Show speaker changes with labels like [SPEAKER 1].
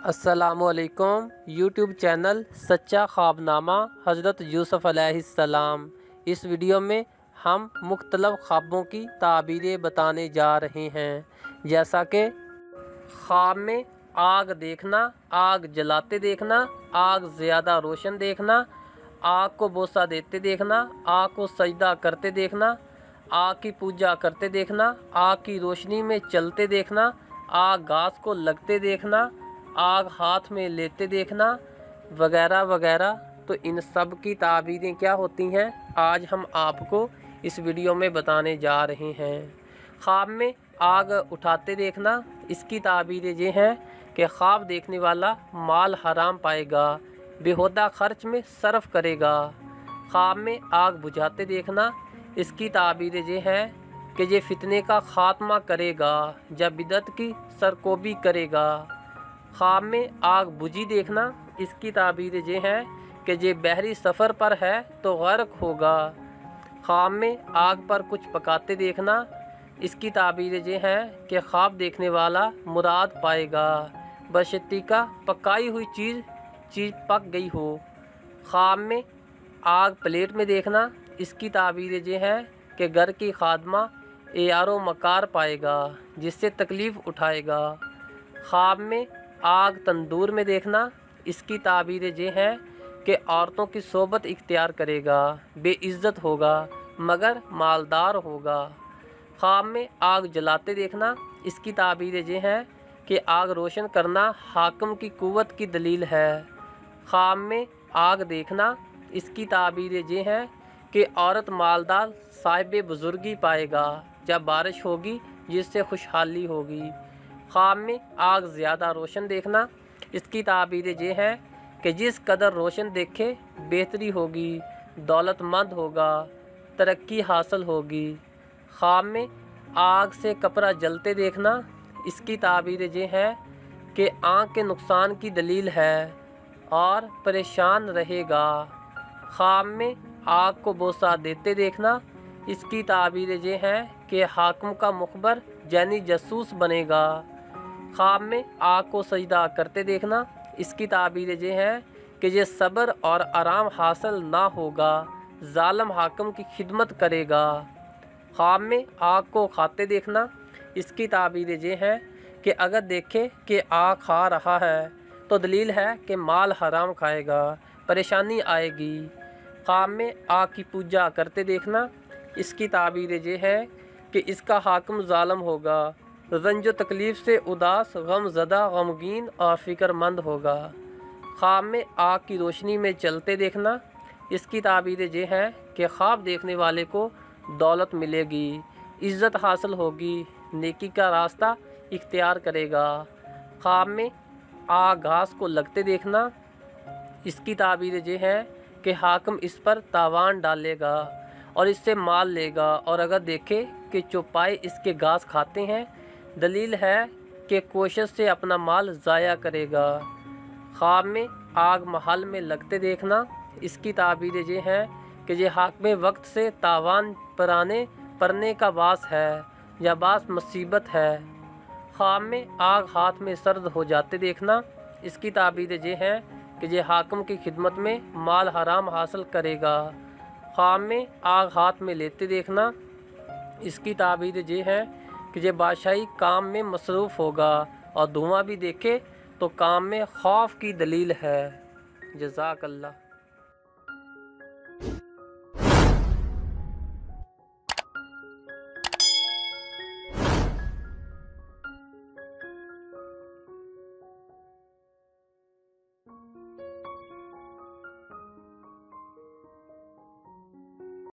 [SPEAKER 1] अस्सलामुअलैकुम। YouTube channel सच्चा ख्वाबनामा हज़रत यूसुफ़ अलैहिस्सलाम। इस वीडियो में हम मुख्तलिफ़ ख्वाबों की ताबीरें बताने जा रहे हैं, जैसा कि ख्वाब में आग देखना, आग जलाते देखना, आग ज़्यादा रोशन देखना, आग को बोसा देते देखना, आग को सजदा करते देखना, आग की पूजा करते देखना, आग की रोशनी में चलते देखना, आग घास को लगते देखना, आग हाथ में लेते देखना, वगैरह वगैरह। तो इन सब की ताबीरें क्या होती हैं, आज हम आपको इस वीडियो में बताने जा रहे हैं। ख्वाब में आग उठाते देखना, इसकी ताबीरें ये हैं कि ख्वाब देखने वाला माल हराम पाएगा, बेहुदा खर्च में सर्फ करेगा। ख्वाब में आग बुझाते देखना, इसकी ताबीरें ये हैं कि ये फितने का ख़ात्मा करेगा या बिदअत की सरकोबी करेगा। ख्वाब में आग बुझी देखना, इसकी ताबीरें ये हैं कि ये बहरी सफ़र पर है तो गर्क होगा। ख्वाब में आग पर कुछ पकाते देखना, इसकी ताबीरें ये हैं कि ख्वाब देखने वाला मुराद पाएगा, बशर्ते का पकाई हुई चीज़ पक गई हो। ख्वाब में आग प्लेट में देखना, इसकी ताबीरें ये हैं कि घर की खादमा एयारो मकार पाएगा, जिससे तकलीफ़ उठाएगा। ख्वाब में आग तंदूर में देखना, इसकी ताबीरें ये हैं कि औरतों की सोबत इख्तियार करेगा, बेइज्जत होगा मगर मालदार होगा। ख्वाब में आग जलाते देखना, इसकी ताबीरें ये हैं कि आग रोशन करना हाकिम की कुव्वत की दलील है। ख्वाब में आग देखना, इसकी ताबीरें ये हैं कि औरत मालदार साहिब बुजुर्गी पाएगा, जब बारिश होगी जिससे खुशहाली होगी। ख्वाब में आग ज़्यादा रोशन देखना, इसकी ताबीरें ये हैं कि जिस कदर रोशन देखे बेहतरी होगी, दौलतमंद होगा, तरक्की हासिल होगी। ख्वाब में आग से कपड़ा जलते देखना, इसकी ताबीरें ये हैं कि आँख के नुकसान की दलील है और परेशान रहेगा। ख्वाब में आग को बोसा देते देखना, इसकी ताबीरें ये हैं कि हाकिम का मुखबर यानी जासूस बनेगा। ख्वाब में आग को सजदा करते देखना, इसकी ताबीरें ये हैं कि ये सब्र और आराम हासिल ना होगा, जालिम हाकिम की खिदमत करेगा। ख्वाब में आग को खाते देखना, इसकी ताबीरें ये हैं कि अगर देखे कि आग खा रहा है तो दलील है कि माल हराम खाएगा, परेशानी आएगी। ख्वाब में आग की पूजा करते देखना, इसकी ताबीरें ये हैं कि इसका हाकिम जालिम होगा, रंजो तकलीफ़ से उदास, गमज़दा, गमगीन और फ़िक्रमंद होगा। ख्वाब में आग की रोशनी में चलते देखना, इसकी ताबीरें ये हैं कि ख्वाब देखने वाले को दौलत मिलेगी, इज़्ज़त हासिल होगी, नेकी का रास्ता इख्तियार करेगा। ख्वाब में आग घास को लगते देखना, इसकी ताबीरें ये हैं कि हाकिम इस पर तावान डालेगा और इससे माल लेगा, और अगर देखे कि चौपाई इसके घास खाते हैं, दलील है कि कोशिश से अपना माल ज़ाया करेगा। ख्वाब में आग महल में लगते देखना, इसकी ताबीरें ये हैं कि ये हाकिम वक्त से तावान पड़ने का बास है या बास मुसीबत है। ख्वाब में आग हाथ में सर्द हो जाते देखना, इसकी ताबीरें ये हैं कि ये हाकिम की खिदमत में माल हराम हासिल करेगा। ख्वाब में आग हाथ में लेते देखना, इसकी ताबीरें ये हैं कि ये बादशाही काम में मसरूफ़ होगा, और धुआं भी देखे तो काम में खौफ की दलील है। जज़ाकल्लाह।